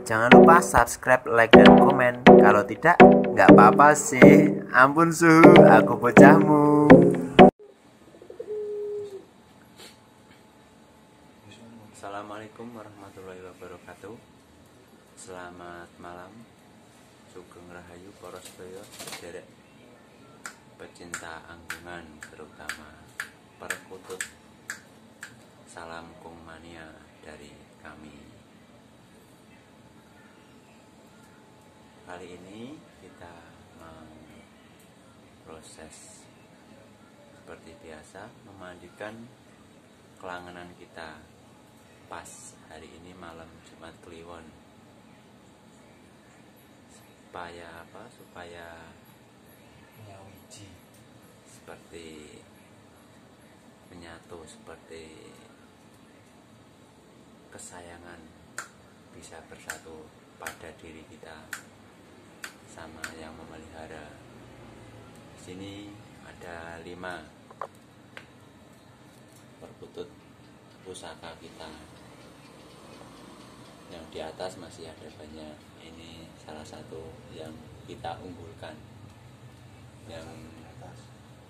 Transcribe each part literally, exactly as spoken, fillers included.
Jangan lupa subscribe, like, dan komen. Kalau tidak, nggak apa-apa sih. Ampun suhu, aku bocahmu. Assalamualaikum warahmatullahi wabarakatuh. Selamat malam. Sugeng Rahayu para sedaya sederek pecinta anggungan, terutama perkutut. Salam Kung Mania dari kami. Kali ini kita mau proses seperti biasa, memandikan kelangenan kita pas hari ini malam Jumat Kliwon, supaya apa? Supaya nyawiji, seperti menyatu, seperti kesayangan bisa bersatu pada diri kita sama yang memelihara. Di sini ada lima perkutut pusaka kita. Yang di atas masih ada banyak. Ini salah satu yang kita unggulkan. Yang atas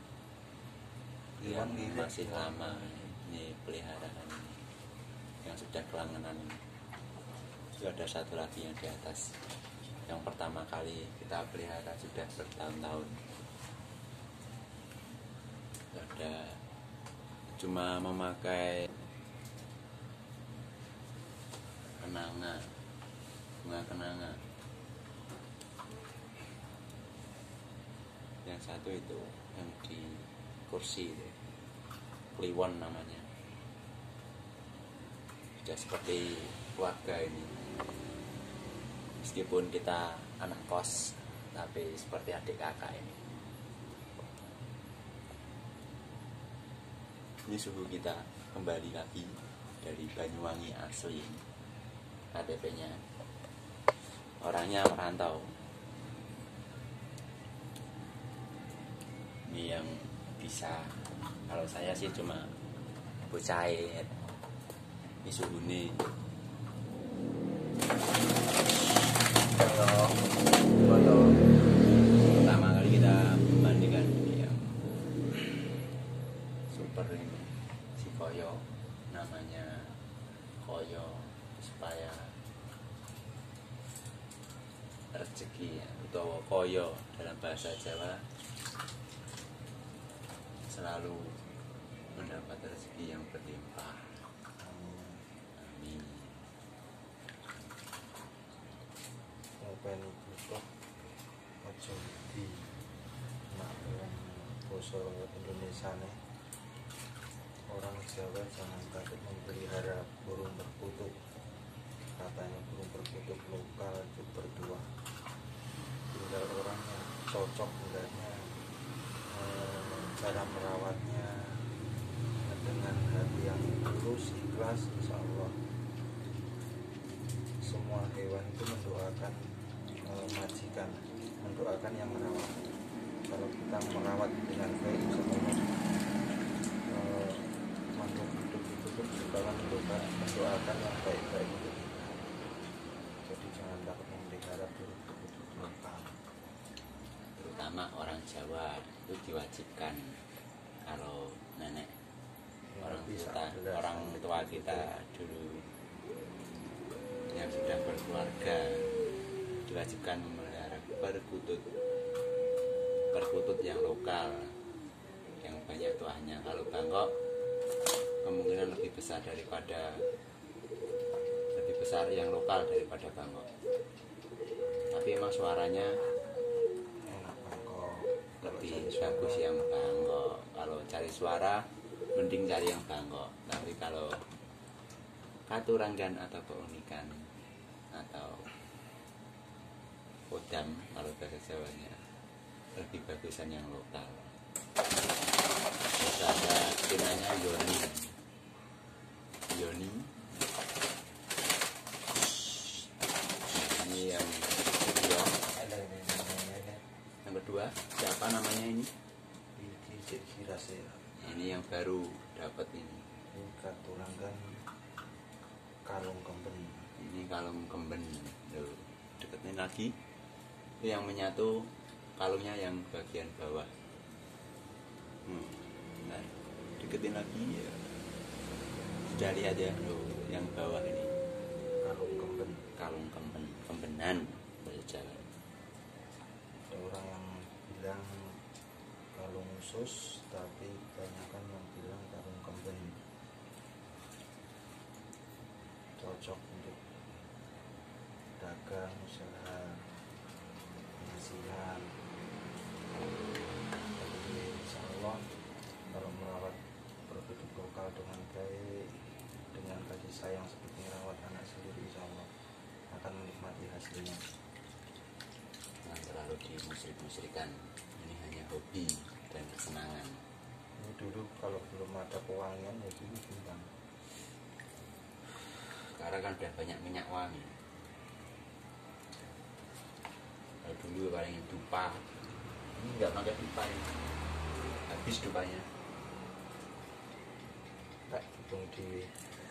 yang masih lama ini peliharaan ini, yang sudah kelangenan ini. Itu ada satu lagi yang di atas, yang pertama kali kita pelihara sudah bertahun-tahun. Ada cuma memakai kenanga, bunga kenanga. Yang satu itu yang di kursi itu, Kliwon namanya. Sudah seperti keluarga ini. Meskipun kita anak kos, tapi seperti adik kakak ini. Ini suhu kita kembali lagi dari Banyuwangi asli. K T P-nya, orangnya merantau. Ini yang bisa, kalau saya sih cuma bucair. Ini suhu nih. Foto, foto. Pertama kali kita membandingkan ini yang super ini, si Koyo, namanya Koyo, supaya rezeki atau Koyo dalam bahasa Jawa selalu mendapat rezeki yang berlimpah. Amin. Open butuh ojo di nak basa Indonesia nih. Orang Jawa jangan takut memelihara burung perkutut. Katanya burung perkutut lokal itu berdua. Tinggal orang yang cocok enggaknya, eh, cara merawatnya dengan hati yang tulus, ikhlas, insya Allah semua hewan itu mendoakan eh, majikan, mendoakan yang merawat. Kalau kita merawat dengan baik, insya Allah eh, makhluk hidup itu pun juga mendoakan, mendoakan yang baik-baik untuk kita. Jadi jangan takut memelihara burung perkutut lokal. Terutama orang Jawa itu diwajibkan, kalau nenek orang kita, orang tua kita dulu yang sudah berkeluarga diwajibkan memelihara perkutut, perkutut yang lokal, yang banyak tuahnya. Kalau bangkok kemungkinan lebih besar daripada lebih besar yang lokal daripada bangkok. Tapi emang suaranya Enak bangkok, lebih bagus yang bangkok. Kalau cari suara mending cari yang bangkok. Tapi kalau katuranggan atau keunikan atau kodam kalau bahasa Jawanya, lebih bagusan yang lokal. Terus ada tinanya Yoni. Yoni ini yang kedua. Yang kedua siapa namanya ini? Ini yang baru dapat ini. Ini katulanggan kalung kembali. Ini kalung kemben. Tuh, deketin lagi. Itu yang menyatu kalungnya yang bagian bawah. Hmm. Nah, deketin lagi ya. Sudah lihat ya, loh, yang bawah ini kalung kemben. kalung kemben, kembenan bahasa Jawa. Ada orang yang bilang kalung usus, tapi kebanyakan yang bilang kalung kemben. Cocok untuk dagang, usaha, penghasilan. Jadi insya Allah kalau merawat produk lokal dengan baik, dengan kasih sayang seperti merawat anak sendiri, insya Allah akan menikmati hasilnya. Jangan terlalu dimusrik-musrikan. Ini hanya hobi dan kesenangan. Ini dulu kalau belum ada pewangian ya gini bintang. Sekarang kan udah banyak minyak wangi. Kalau dulu paling dupa, ini nggak pakai dupa ini. Habis dupanya. Tak hitung di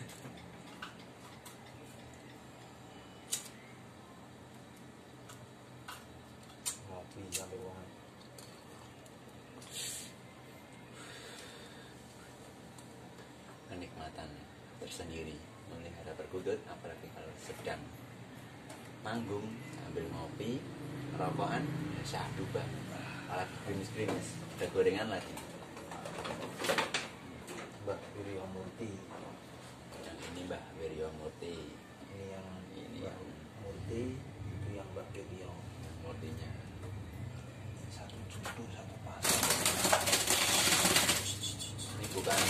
ngopi sampai wong. Kenikmatan tersendiri memelihara perkutut, apalagi kalau sedang manggung sambil ngopi, rokokan, syahdu banget. Apalagi grimis-grimis, ada gorengan lagi. Mbak Wiryo Murti. Yang ini Mbah Wiryo Murti. Ini yang Ini Mbak yang Murti, itu yang Mbak Wiryo. Murtinya. Satu jutu satu pasang. Ini bukan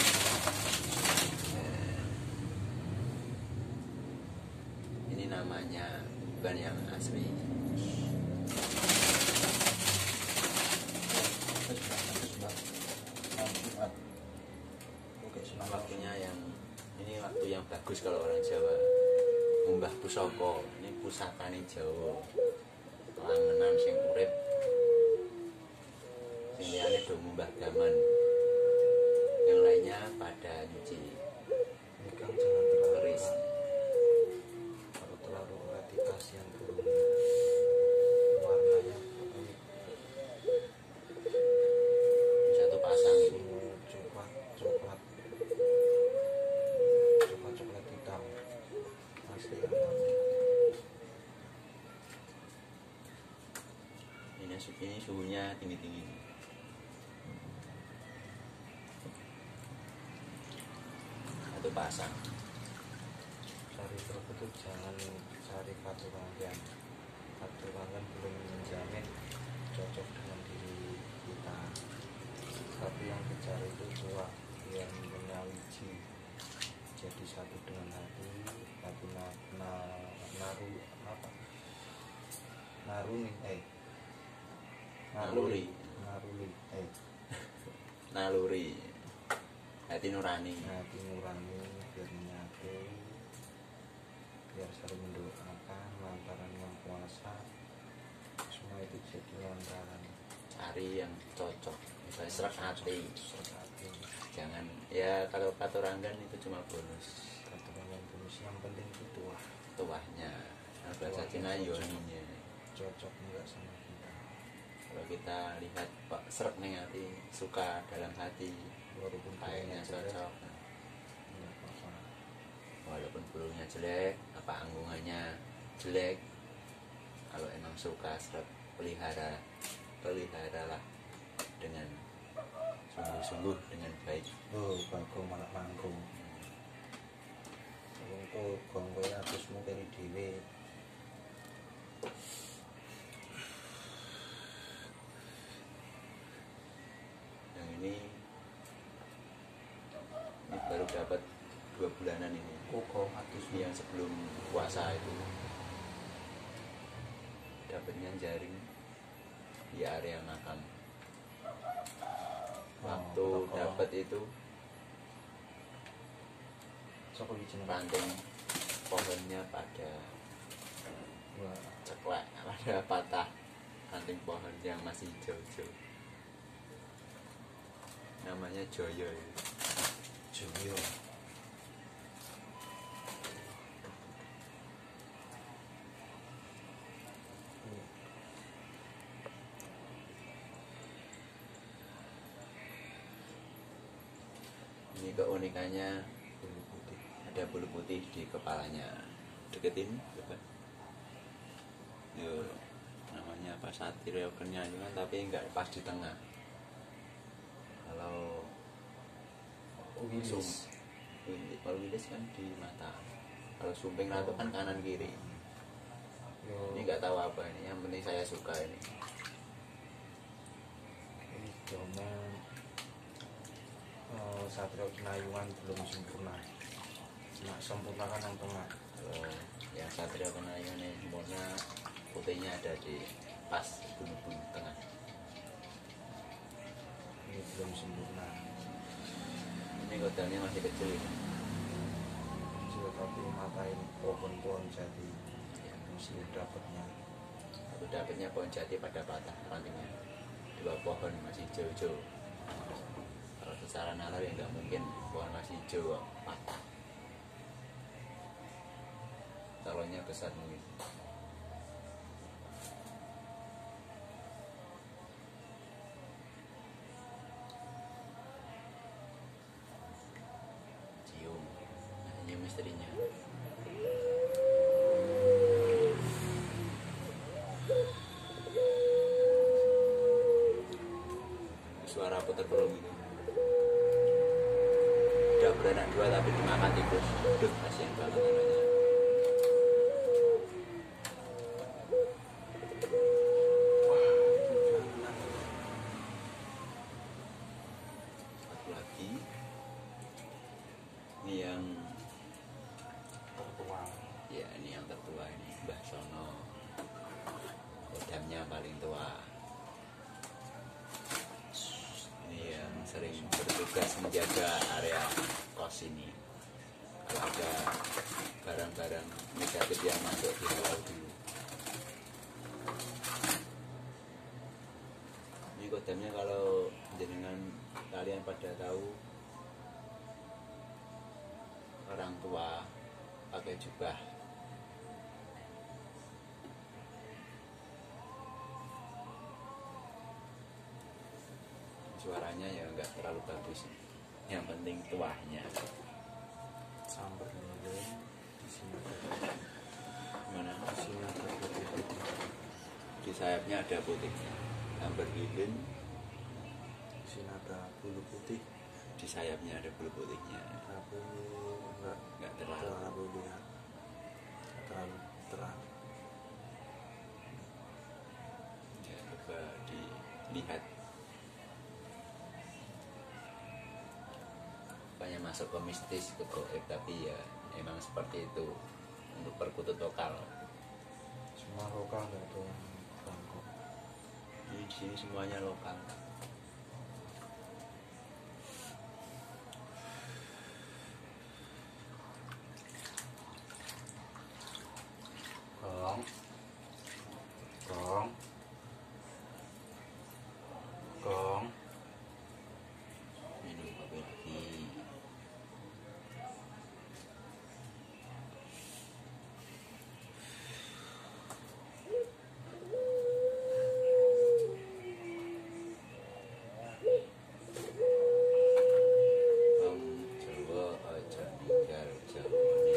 eh, ini namanya bukan yang asli. Terus Mbak, terus Mbak. Mau Jumat. Oke, selamat. Waktunya yang ini waktu yang bagus kalau orang Jawa ngumbah pusaka. Ini pusakane Jawa. Langenan sing urip. Sing liyane do ngumbah gaman. Yang lainnya pada nyuci Nikah jangan terlalu keris. erat. Kalau terlalu erat kasihan turun warnanya pokoknya Satu pasang ini. semua coklat coklat coklat coklat hitam asli hitam. Ini ini suhunya tinggi-tinggi. Satu pasang. Cari perkutut jangan cari faturanggan. Faturanggan belum menjamin cocok dengan diri kita, tapi yang dicari itu cuak yang menyawiji, jadi satu dengan hati, hati na, na, naru apa naruni eh Naluri. naruli eh Naluri. Hati nurani. hati nurani biar menyatu, biar saling mendoakan lantaran yang puasa, semua itu jadi lantaran Cari yang cocok. Misalnya serak hati. serak hati. Jangan ya kalau faturanggan itu cuma bonus Kata yang bonus yang penting itu tuah tuahnya. Nah, bahasa Cina yoninya. cocok enggak sama kita, Kalau kita lihat Pak serak nih hati, suka dalam hati, walaupun kayaknya bulunya jelek, cocok. enggak apa-apa. Walaupun bulunya jelek, apa anggungannya jelek, kalau emang suka serak, pelihara, peliharalah dengan sungguh-sungguh dengan baik. Oh bagong malah manggung untuk gonggo atusmu dari dhewe. Yang ini, ini baru dapat dua bulanan ini. Koko atusmu Yang sebelum puasa itu dapatnya jaring di area makam. Waktu Oh, dapat itu sapa iki jenenge? ranting pohonnya pada Wah, ceklek, pada patah. Ranting pohon yang masih hijau-hijau. Namanya Joyo. Joyo. Ini keunikannya bulu putih. ada bulu putih di kepalanya. Deketin coba. Yo, namanya apa, Satrio Kenyayuan, tapi enggak pas di tengah. Kalau Wilis. kalau wilis kan di mata. Kalau sumping ratu kan kanan kiri. Yo, Ini nggak tahu apa ini. Yang penting saya suka ini. ini domen eh, Satrio Kenayuan belum sempurna. Nah, sempurna kan yang tengah. Kalau yang Satrio Kenyayuan ini sempurna, putihnya ada di pas bulu-bulu tengah. Ini belum sempurna. Ini kodamnya masih kecil ini. Kecil tapi mata ini pohon-pohon jati. Ya, Mesti dapatnya. aku dapatnya pohon jati pada patah rantingnya. Dua pohon masih hijau-hijau. Kalau secara nalar ya nggak mungkin pohon masih hijau kok patah. Calonnya besar mungkin. Cium, nah, ini misterinya. Suara putar belum gitu. Udah beranak dua tapi dimakan tikus. Duh, kasihan banget anaknya. Satu lagi. Ini yang Tertua. ya ini yang tertua ini, Mbah Sono. Kodamnya paling tua. Ini yang sering bertugas menjaga area kos ini. Kalau ada barang-barang negatif yang masuk di halau dulu. Ini kodamnya kalau jenengan kalian pada tahu, orang tua pakai jubah. Suaranya ya enggak terlalu bagus, yang penting tuahnya. Sambar lilin. Di sini ada. Mana? Di sini ada putih-putih. Di sayapnya ada putihnya, amber lilin. Di sini ada bulu putih. Di sayapnya ada bulu putihnya. Tapi enggak Enggak terlalu. terlalu lihat. Terlalu terang. Ya, coba dilihat. Banyak masuk ke mistis, ke goib, tapi ya emang seperti itu untuk perkutut lokal. Semua lokal nggak ada yang Bangkok. Di sini semuanya lokal. Gong. Gong. Gong. Minum kopi lagi. Om Jawa aja meninggal Jawane.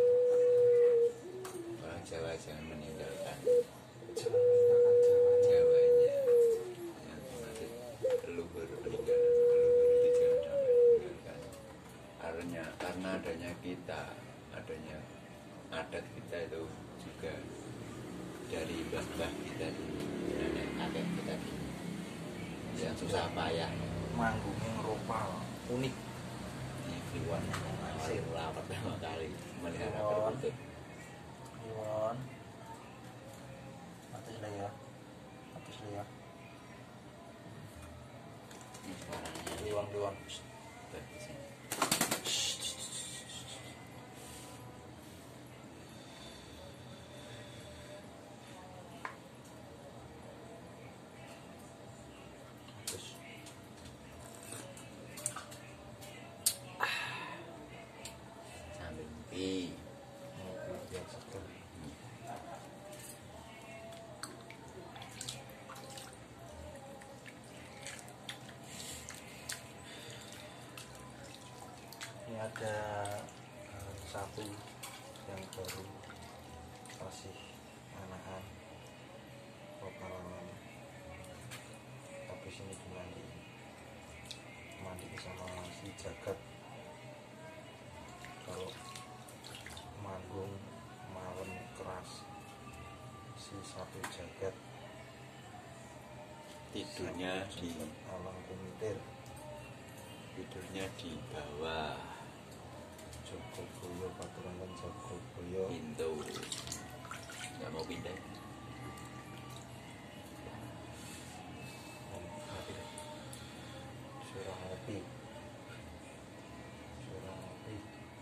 Orang Jawa jangan meninggalkan Jangan tinggalkan Jawanya. Jawanya. Yang dimaksud leluhur meninggal, leluhur itu jangan sampai meninggalkan. Karena karena adanya kita, adanya adat kita itu juga dari mbah-mbah kita dulu, nenek kakek kita dulu, yang susah payah. Manggungnya ngeropal. Unik. Ini Kliwon awal pertama kali melihara Kliwon. perkutut. Iwan. Atas ya. Atas ya. Ini suaranya Iwan Iwan. bagus ini. Terus. Sambil mimpi. Luar biasa sekali. ada uh, satu yang baru kasih anakan bakalan habis ini dimandi mandi sama si jagat. Kalau manggung malam keras si sapi jagat tidurnya di alang kumitir, tidurnya di bawah Jogoboyo, Paturan dan Jogoboyo pintu, nggak mau pindah. Surah Ngopi, Surah Ngopi.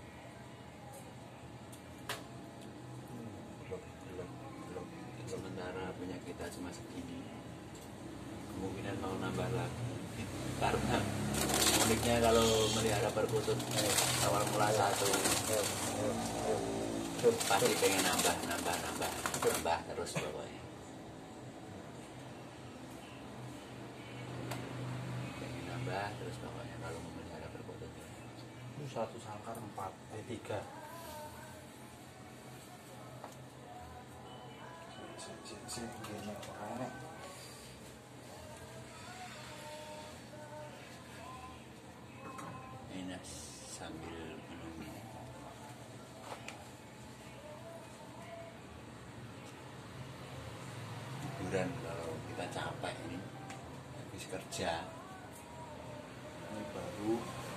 Blok, blok, blok, blok. Sementara punya kita cuma segini, kemungkinan mau nambah lagi karena uniknya kalau melihara perkutut awal mula satu Ayo, ayo, ayo. Cut, pasti cut. pengen nambah nambah nambah nambah terus pokoknya pengen nambah terus pokoknya kalau mau melihara perkutut. Ini satu sangkar empat, eh tiga. Si, si, si, gini orangnya. Enak sambil menunggu. Hiburan kalau kita capek ini habis kerja. Ini baru.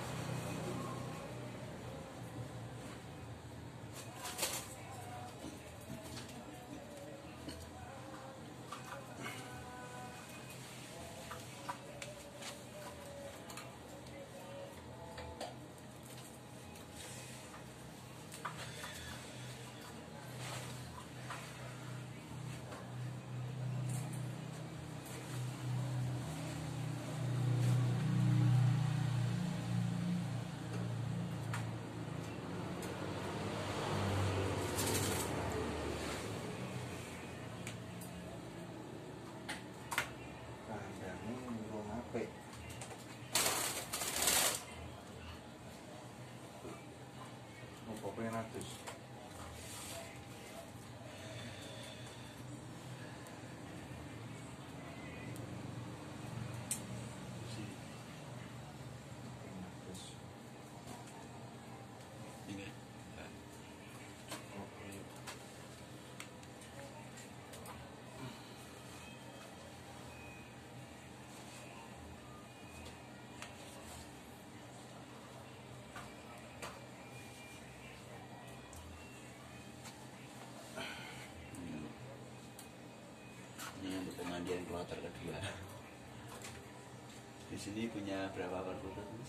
Penatus. Ingat. Ini untuk pemandian kloter kedua. Di sini punya berapa perkutut, Mas?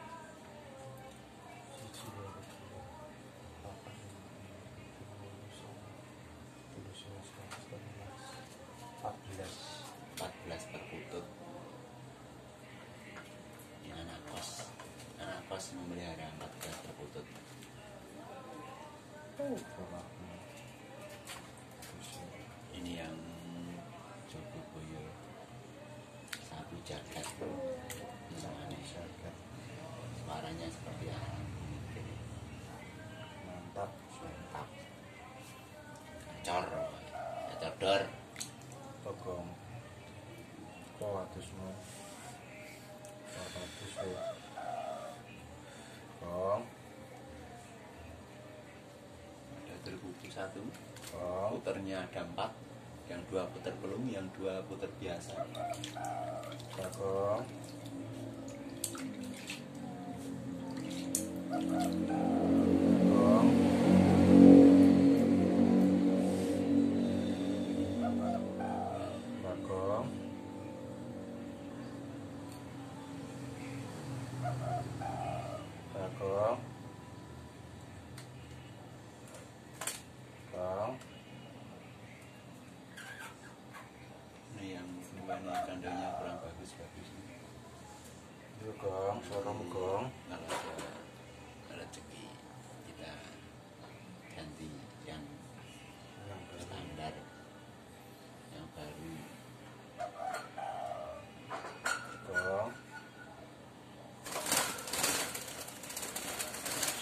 empat belas perkutut. Ini anak kos. Anak kos memelihara empat belas perkutut. Ini yang Jogoboyo sapi jagat. Namanya jagat. Suaranya seperti apa? Mantap, Mantap. Gacor, gacor dor. Togong. Kok atusmu? Kok atus lu? Kong, Ada terbuku satu. kong, Puternya ada empat. Yang dua puter pelung, yang dua puter biasa. kong. Kong. Bagong. Bagong. Kong. Ini yang buahnya kandangnya kurang bagus-bagus. Yuk gong, sorong gong. Kalau ada rezeki kita ganti yang Yang baru. standar, yang baru. Gong.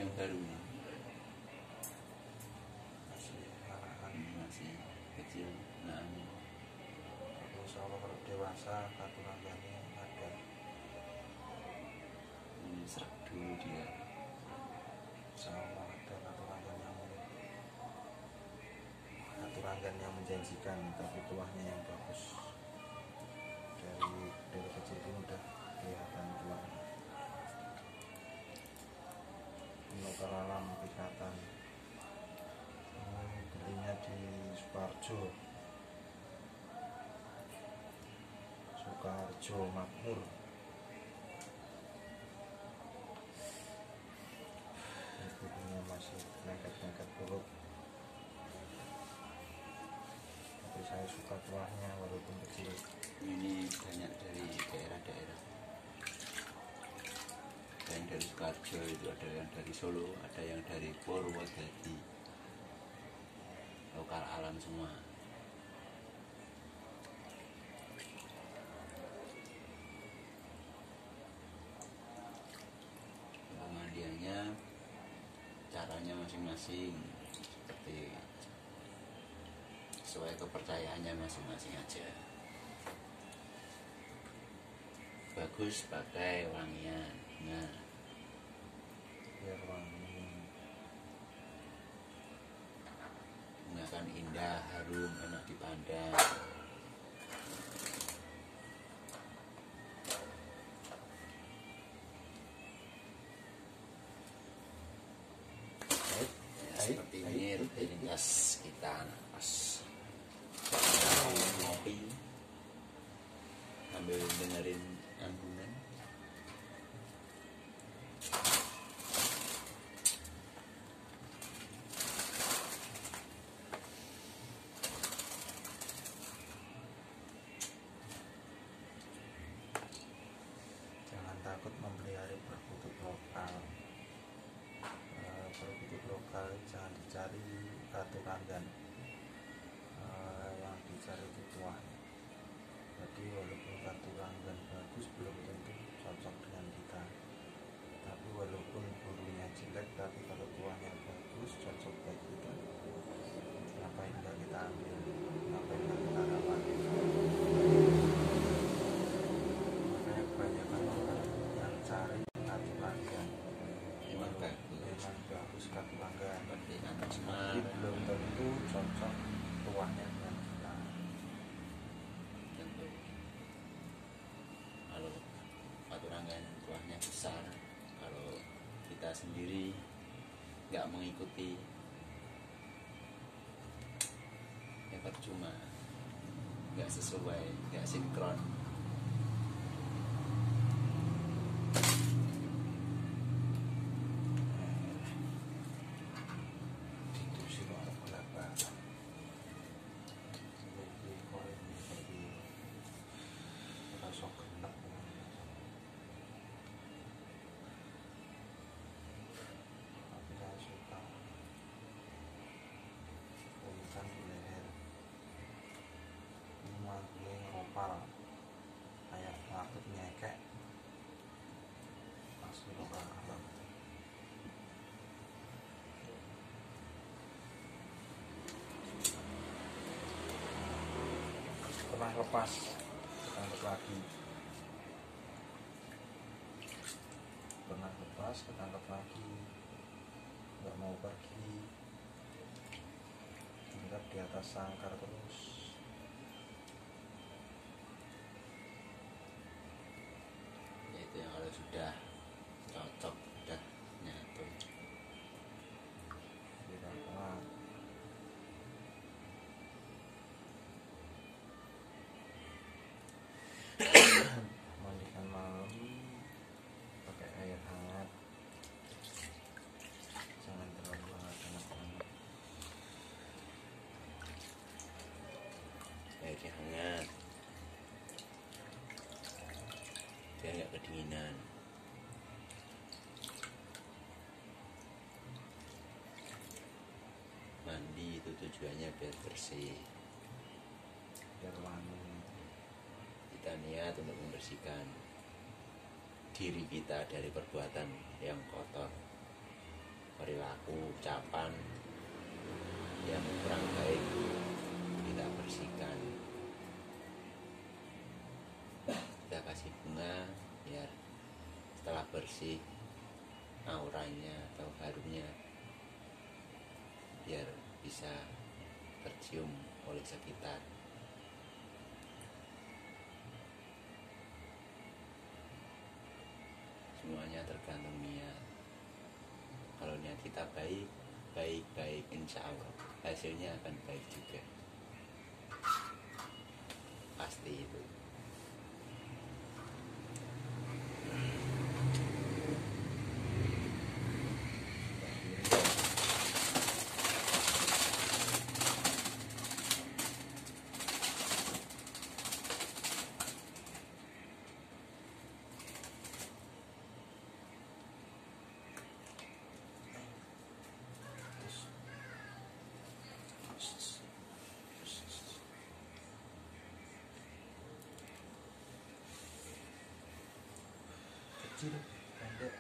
baru ini masih anak-anak. masih kecil. Nah, Kalau insya Allah kalau dewasa kartu langgannya ada. ini serak dulu dia. Insya Allah ada kartu langgan yang kartu langgan yang menjanjikan, tapi tuahnya yang bagus. Dari dari kecil pun udah kelihatan tuahnya. Lokal alam pikatan. Hmm, belinya di Sukarjo. Sukarjo Makmur. Ibunya masih nekat-nekat buruk. Tapi saya suka tuahnya walaupun kecil. Ini banyak dari daerah-daerah. Ada yang dari Sukarjo, itu ada yang dari Solo, ada yang dari Purwodadi. Lokal alam semua. Pemandiannya caranya masing-masing, seperti sesuai kepercayaannya masing-masing aja. Bagus pakai wangian. Nah, Biar wangi. bunga kan indah, harum, enak dipandang. Baik, Ya, baik, seperti baik. ini rutinitas kita napas. Ngopi sambil dengerin ambulan. Jangan takut memelihara perkutut lokal. Eh, perkutut lokal jangan dicari kartu langgan. Eh, yang dicari itu tuahnya. Jadi walaupun kartu langgan bagus belum tentu cocok dengan kita. Tapi walaupun burungnya jelek, tapi kalau tuahnya bagus cocok buat kita. Ngapain nggak kita ambil? Ngapain nggak kita rawat? Makanya kebanyakan orang yang cari kartu langgan. Memang bagus. Memang bagus kartu langgan. Seperti anak semar. Tapi belum tentu cocok tuahnya dengan kita. Tentu. Kalau aturangan tuahnya besar, kalau kita sendiri nggak mengikuti, ya percuma, nggak sesuai, nggak sinkron. Itu sih kalau belak-belakan. Seperti koin, seperti rasa genep. Tapi saya suka urusan di leher. Ini manggilnya ngeropal, kayak ngakut nyekek. Asli lokal alam. Pernah lepas, ketangkep lagi. Pernah lepas, ketangkep lagi. Nggak mau pergi. Tinggal di atas sangkar terus. Yaitu yang kalau sudah cocok, sudah nyatu. Tidak kuat. Mandikan malam pakai air hangat. Jangan terlalu hangat anak-anak. Airnya hangat, biar nggak kedinginan. Mandi itu tujuannya biar bersih. Biar wangi. Kita niat untuk membersihkan diri kita dari perbuatan yang kotor. perilaku ucapan yang kurang baik kita bersihkan, kita kasih bunga biar setelah bersih auranya atau harumnya biar bisa tercium oleh sekitar. Semuanya tergantung niat. Kalau niat kita baik, baik-baik, insya Allah hasilnya akan baik juga. Pasti itu. Kecil, pendek,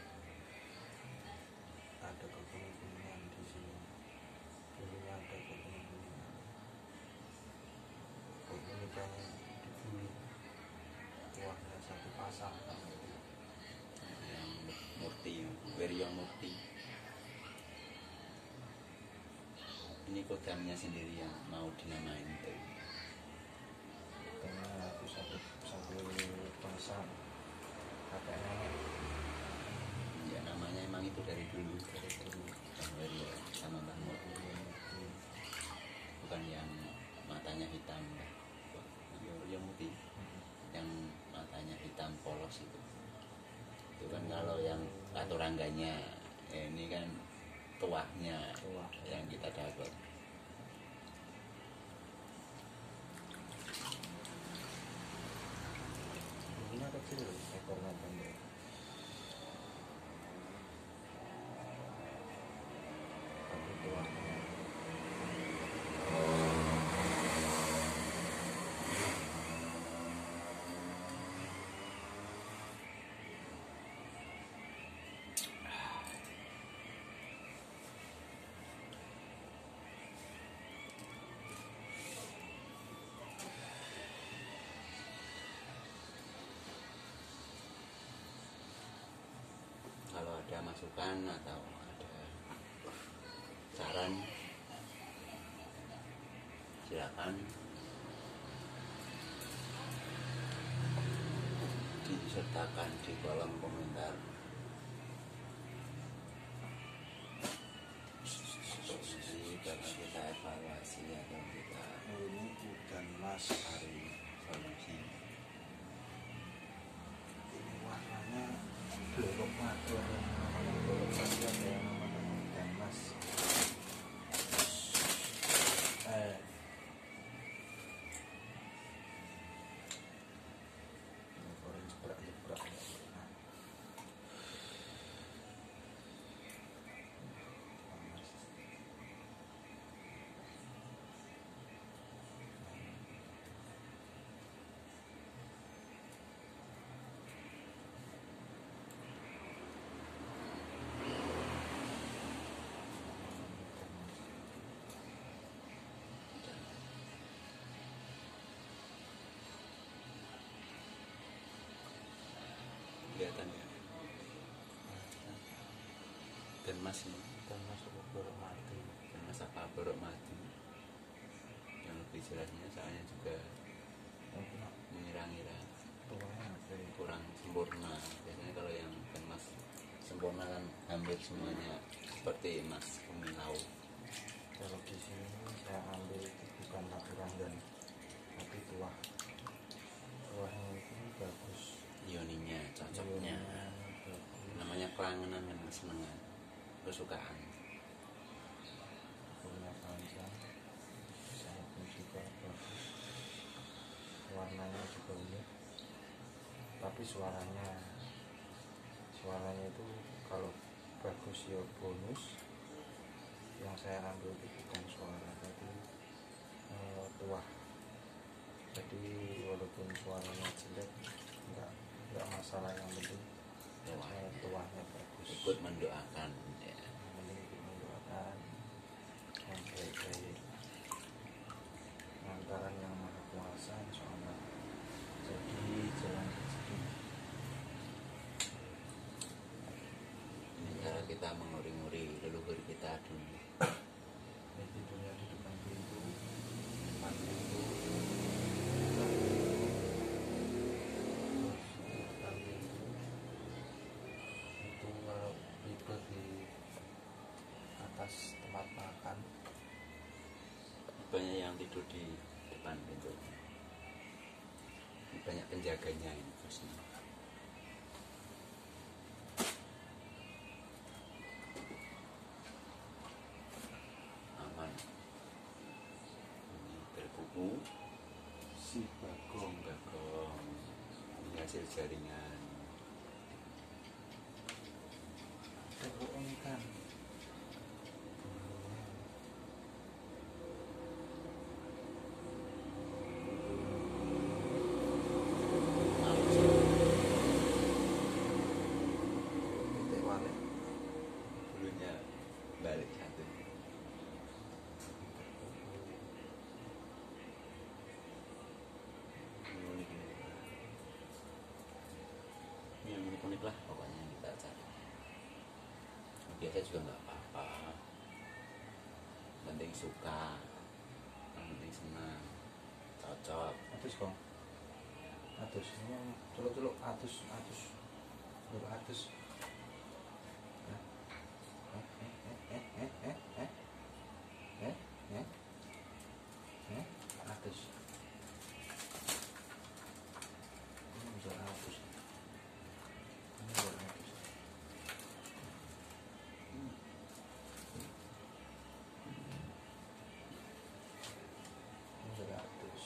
ada kekuning-kuningan di sini. Dulunya ada kekuning-kuningan. Kekuningannya di bulu, kuahnya satu pasang. Yang murti, Weryo murti. Ini kodamnya sendiri yang mau dinamain itu. Karena aku satu satu pasang. Kakek nenek. Ya namanya emang itu dari dulu, dari dulu. Yang Weryo sama Mbah Murti. Bukan yang matanya hitam, yang murti, yang matanya hitam polos itu. Itu kan kalau yang katurangganya, eh, ini kan tuahnya Tuah. yang kita dapat. Bulunya kecil, ekornya pendek. Tapi tuahnya Kalau ada masukan atau ada saran, silakan disertakan di kolom komentar. Jadi karena kita evaluasi atau kita ini udan mas. cari solusi. Ini warnanya blorok madu, ada yang namanya blorok madu, ada yang namanya udan mas. Eh, ini orang jebrak-jebrak. Nah, panas. Kelihatan ya. Dan mas ini, Udan mas blorok madu. dan mas apa borok madu. Yang lebih jelasnya soalnya juga Yang punya mengira-ngira tuanya ada yang kurang sempurna. Biasanya kalau yang kan mas sempurna kan hampir semuanya seperti mas Kumilau. Kalau di sini saya ambil itu bukan katurangan, tapi tuah. Tuahnya itu bagus. Ioninya, cocoknya. Ionnya bagus. Namanya kelangenan kan kesenangan, kesukaan. Punya panjang. Saya pun juga bagus. Warnanya juga unik. Tapi suaranya, suaranya itu kalau bagus ya bonus. Yang saya ambil itu bukan suara, tapi eh, tuah. Jadi walaupun suaranya jelek, enggak enggak masalah, yang penting Tuah. eh, tuahnya bagus. Ikut mendoakan ya. Yang penting banyak yang tidur di depan pintu. Banyak penjaganya ini bosnya. Aman. Ini berbuku. Si Bagong. Bagong. Ini hasil jaringan. Bagong kan. Dulunya balik satu. Ini yang unik-unik lah pokoknya yang kita cari. Biasa juga nggak apa-apa. Penting suka, yang penting senang, cocok. Atus kong. Atus. Ini celuk-celuk atus, atus. Celuk atus. Eh, eh, eh, eh, eh, eh, eh, eh, eh, atus. Ini celuk atus. Ini celuk atus. Hmm. Ini celuk atus.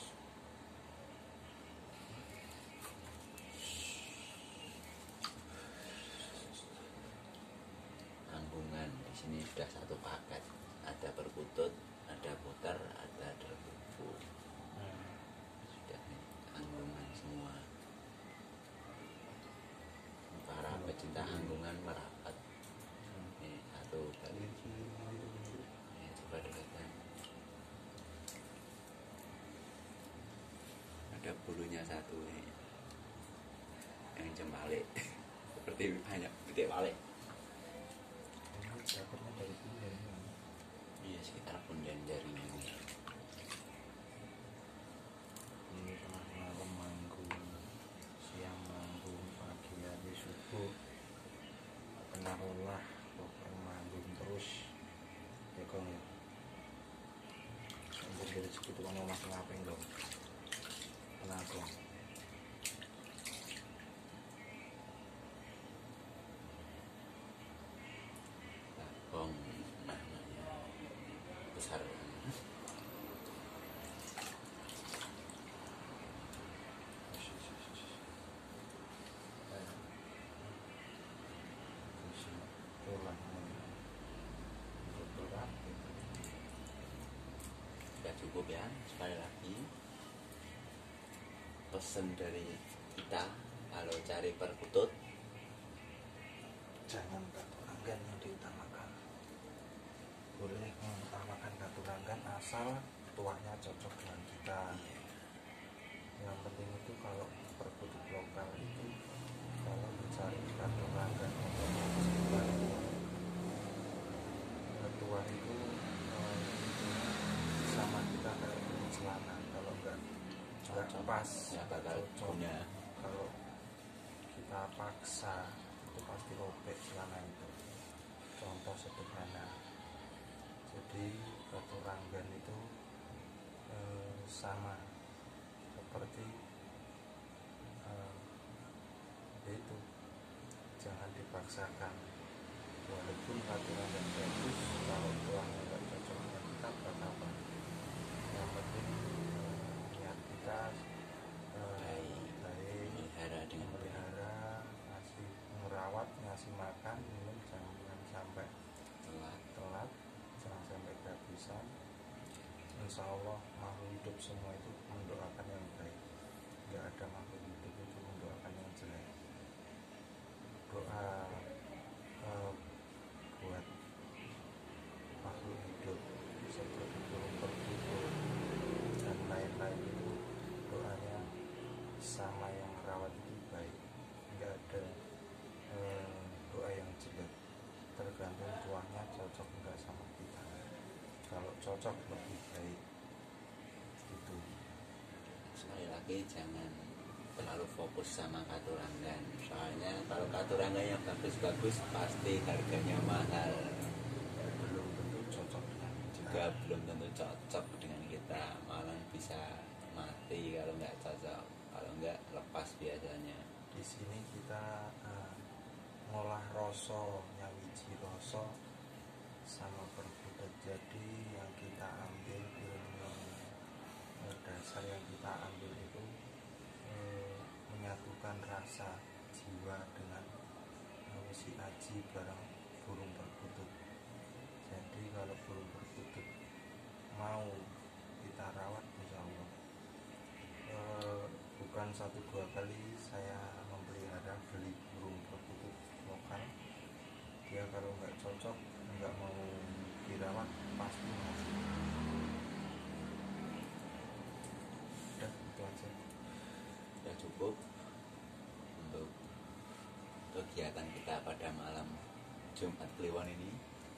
Anggungan di sini sudah satu paket. Ada perkutut, ada putar, ada derbuku. Sudah nih, anggungan semua. Para pecinta anggungan merapat. Ini satu kali. Ini coba dekatkan. Ada bulunya satu nih. Yang cembalik. Seperti banyak titik balik. Ini dapatnya dari sini dari mana? Iya, sekitar punden jaringan. Ini tengah malam manggung, siang manggung, pagi hari subuh tengah lelah, pokoknya manggung terus ya kong ya. Sampai dari segitu kamu masih ngapain dong? Tenang kong. Bagong namanya besar. Sudah cukup ya. Sekali lagi pesan dari kita kalau cari perkutut Jangan katuranggan yang diutamakan. Boleh mengutamakan katuranggan asal tuanya cocok dengan kita. Yang penting itu kalau perkutut lokal itu kalau mencari katuranggan otomatis kita tua itu eh, sama kita kayak beli celana, kalau enggak enggak Cocok. pas Ya bakal cocok. punya. Kalau kita paksa itu pasti robek celana itu. Contoh sederhana, jadi katuranggan itu eh, sama seperti eh, itu, jangan dipaksakan. Walaupun katuranggan bagus, kalau tuangnya nggak cocok dengan kita buat apa? Yang penting eh, niat kita eh, Baik. baik, Melihara dengan baik. memelihara, ngasih merawat, ngasih makan, minum, jangan sampai Telat. telat, jangan sampai kehabisan. Insya Allah makhluk hidup semua itu mendoakan yang baik. Nggak ada makhluk hidup itu mendoakan yang jelek. Doa eh, buat makhluk hidup seperti burung perkutut dan lain-lain itu doanya sama yang merawat itu baik. Nggak ada eh, doa yang jelek. Tergantung tuannya cocok enggak sama kita. Kalau cocok lebih baik itu. Sekali lagi jangan terlalu fokus sama katuranggan. Soalnya kalau katuranggan yang bagus-bagus pasti harganya mahal. Belum tentu cocok dengan kita. juga belum tentu cocok dengan kita, malah bisa mati kalau nggak cocok, kalau nggak lepas biasanya. Di sini kita uh, ngolah rasa, nyawiji rasa sama perbudak. Jadi yang kita ambil ilmu eh, dasar yang kita ambil itu eh, menyatukan rasa jiwa dengan eh, si aji barang burung perkutut. Jadi kalau burung perkutut mau kita rawat, insya Allah eh, bukan satu dua kali saya memelihara beli burung perkutut lokal. Dia kalau nggak cocok, nggak mau dirawat, pasti mati. Udah, itu aja. Sudah cukup untuk kegiatan kita pada malam Jumat Kliwon ini.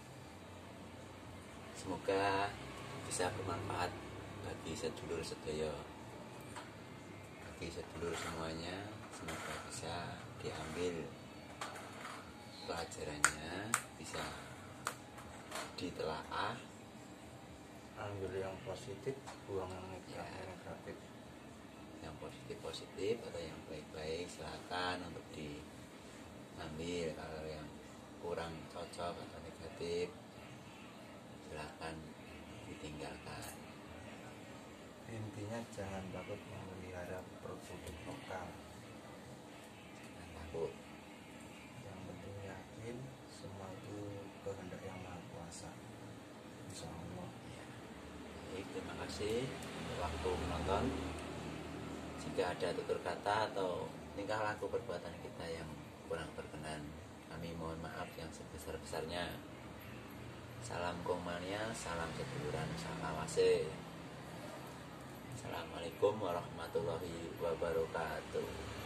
Semoga bisa bermanfaat bagi sedulur sedaya, bagi sedulur semuanya. Semoga bisa diambil pelajarannya, bisa ditelaah, Ambil yang positif, buang yang ya, negatif. yang positif-positif atau yang baik-baik silakan untuk diambil. Kalau yang kurang cocok atau negatif silakan ditinggalkan. Intinya jangan takut memelihara perkutut lokal. Jangan takut. Yang penting yakin semua itu kehendak yang Maha Kuasa. Insya Allah. Ya. Baik, terima kasih untuk waktu menonton. Jika ada tutur kata atau tingkah laku perbuatan kita yang kurang berkenan, kami mohon maaf yang sebesar-besarnya. Salam Kongmania, salam seduluran salawase. Assalamualaikum warahmatullahi wabarakatuh.